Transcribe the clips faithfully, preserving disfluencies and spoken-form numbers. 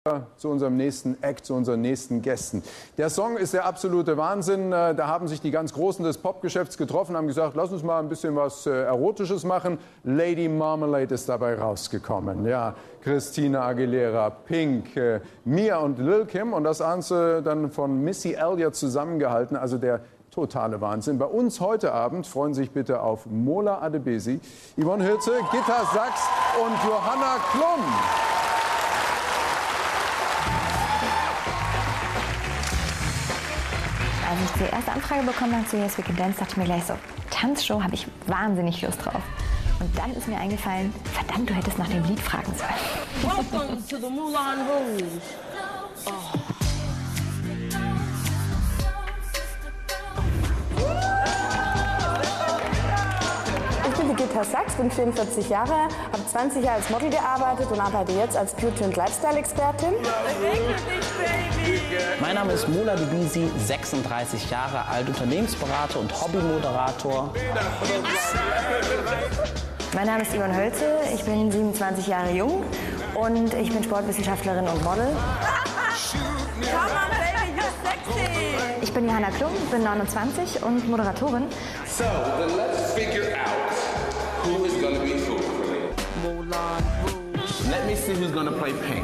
Zu unserem nächsten Act, zu unseren nächsten Gästen. Der Song ist der absolute Wahnsinn. Da haben sich die ganz Großen des Popgeschäfts getroffen, haben gesagt, lass uns mal ein bisschen was Erotisches machen. Lady Marmalade ist dabei rausgekommen. Ja, Christina Aguilera, Pink, äh, Mia und Lil Kim und das Ganze dann von Missy Elliott zusammengehalten. Also der totale Wahnsinn. Bei uns heute Abend freuen Sie sich bitte auf Mola Adebisi, Yvonne Hirze, Gitta Sachs und Johanna Klum. Als ich die erste Anfrage bekommen habe zu Yes We Can Dance, dachte ich mir gleich so, Tanzshow habe ich wahnsinnig Lust drauf. Und dann ist mir eingefallen, verdammt, du hättest nach dem Lied fragen sollen. Welcome to the Moulin Rouge. Oh. Ich bin die Gitta Sachs, bin vierundvierzig Jahre, habe zwanzig Jahre als Model gearbeitet und arbeite jetzt als Beauty- und Lifestyle-Expertin. Mein Name ist Mola Adebisi, sechsunddreißig Jahre alt, Unternehmensberater und Hobbymoderator. Mein Name ist Yvonne Hirze, ich bin siebenundzwanzig Jahre jung und ich bin Sportwissenschaftlerin und Model. Ich bin Johanna Klum, bin neunundzwanzig und Moderatorin. So, then let's figure out who is gonna be who. Moulin Rouge. Let me see who's gonna play Pink.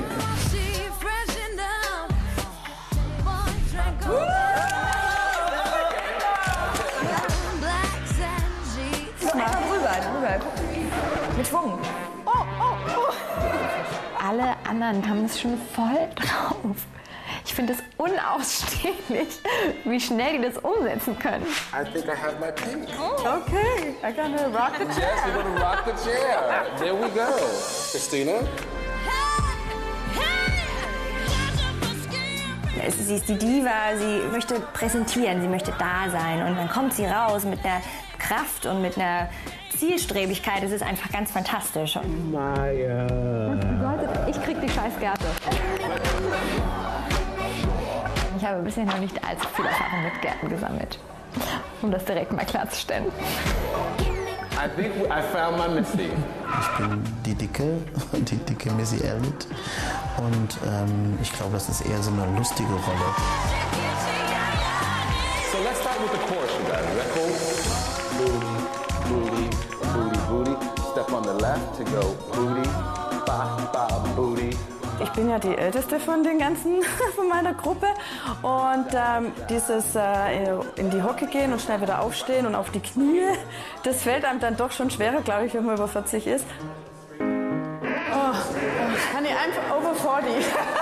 Einfach rüber, rüber. Mit Schwung. Oh, oh, oh. Alle anderen haben es schon voll drauf. Ich finde es unausstehlich, wie schnell die das umsetzen können. I think I have my pink. Okay, I gonna rock the chair. Yes, we're gonna rock the chair. There we go. Christina? Sie ist die Diva, sie möchte präsentieren, sie möchte da sein. Und dann kommt sie raus mit einer Kraft und mit einer Zielstrebigkeit. Es ist einfach ganz fantastisch. Maya. Das bedeutet, ich krieg die Scheißgerte. Ich habe bisher noch nicht allzu viel Erfahrung mit Gärten gesammelt, um das direkt mal klarzustellen. I think I found my Missy. Ich bin die Dicke, die dicke Missy Elliott und ähm, ich glaube, das ist eher so eine lustige Rolle. So let's start with the chorus, you guys. Is that cool? Booty, booty, booty, booty. Step on the left to go booty, ba, ba, booty. Ich bin ja die Älteste von den ganzen, von meiner Gruppe und ähm, dieses äh, in die Hocke gehen und schnell wieder aufstehen und auf die Knie, das fällt einem dann doch schon schwerer, glaube ich, wenn man über vierzig ist. Oh, kann ich einfach over vierzig.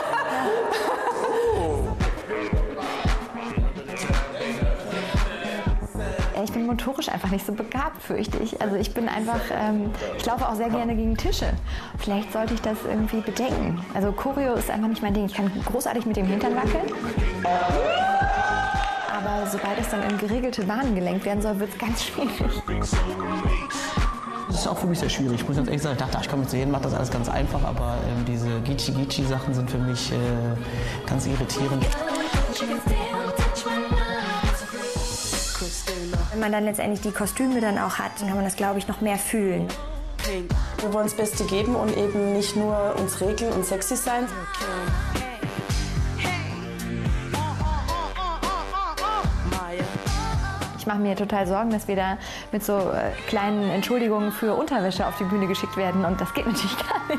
Ich bin motorisch einfach nicht so begabt, fürchte ich. Also ich bin einfach, ähm, ich laufe auch sehr gerne gegen Tische. Vielleicht sollte ich das irgendwie bedenken. Also Choreo ist einfach nicht mein Ding. Ich kann großartig mit dem Hintern wackeln. Aber sobald es dann in geregelte Bahnen gelenkt werden soll, wird es ganz schwierig. Das ist auch für mich sehr schwierig. Ich muss ganz ehrlich sagen, ich dachte, ich komme jetzt hin, mache das alles ganz einfach, aber ähm, diese Gichi-Gichi-Sachen sind für mich äh, ganz irritierend. Wenn man dann letztendlich die Kostüme dann auch hat, dann kann man das, glaube ich, noch mehr fühlen. Wir wollen das Beste geben und eben nicht nur uns regeln und sexy sein. Ich mache mir total Sorgen, dass wir da mit so äh, kleinen Entschuldigungen für Unterwäsche auf die Bühne geschickt werden und das geht natürlich gar nicht.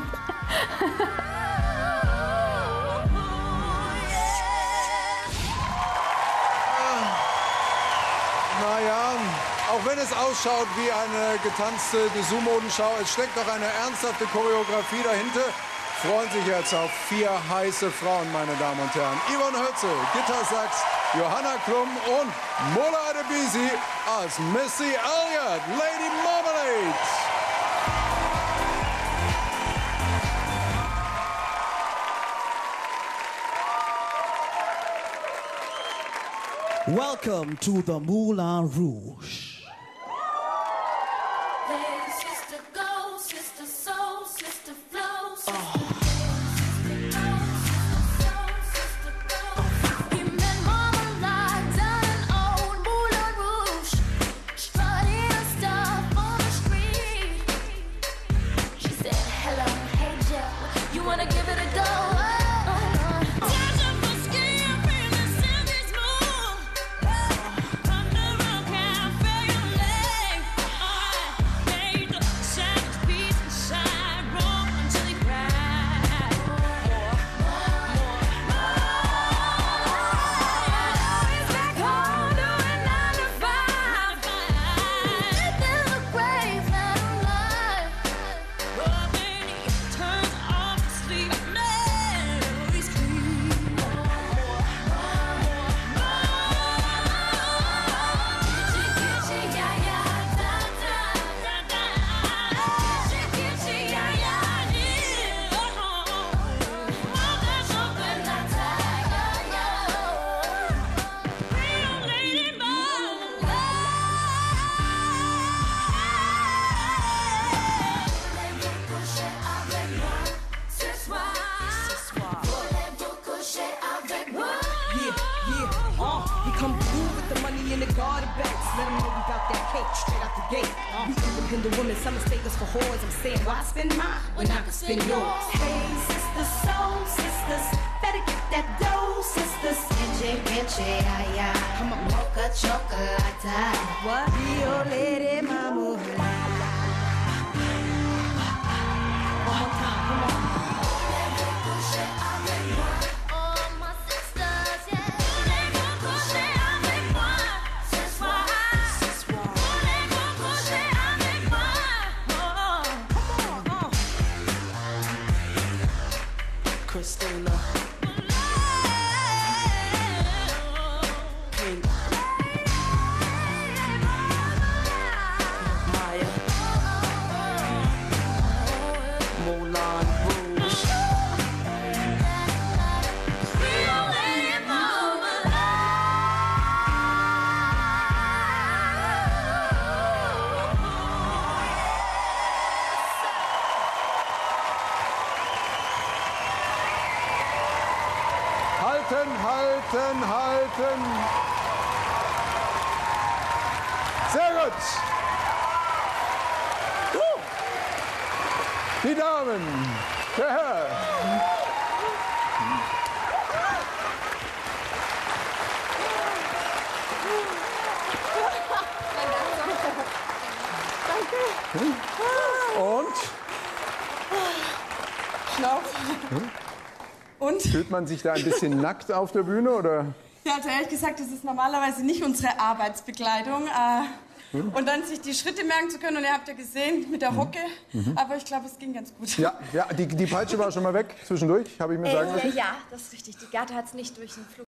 Naja, auch wenn es ausschaut wie eine getanzte Dessous-Modenschau, es steckt doch eine ernsthafte Choreografie dahinter. Freuen sich jetzt auf vier heiße Frauen, meine Damen und Herren. Yvonne Hirze, Gitta Sachs, Johanna Klum und Mola Adebisi als Missy Elliott, Lady Marmalade. Welcome to the Moulin Rouge. Wanna give it a go? Come through with the money in the garden belts. Let them know we bout that cake straight out the gate. We independent women, some mistake us for whores. I'm saying, why spend mine when I can spend yours? Hey, sisters, soul sisters, better get that dough, sisters. Enche, enche, ay, ay. Come on, mocha chocolate. What? Rio Lady Mama. One more time, come on. Christina. Pink. Maya. Moulin Rouge. Halten, halten, halten. Sehr gut. Die Damen, der Herr. Und? Schnauze. Und? Fühlt man sich da ein bisschen nackt auf der Bühne, oder? Ja, also ehrlich gesagt, das ist normalerweise nicht unsere Arbeitsbekleidung. Äh, Hm? Und dann sich die Schritte merken zu können. Und ihr habt ja gesehen, mit der Hocke. Mhm. Aber ich glaube, es ging ganz gut. Ja, ja die, die Peitsche war schon mal weg zwischendurch, habe ich mir sagen Äh, lassen. ja, das ist richtig. Die Gerte hat es nicht durch den Flug.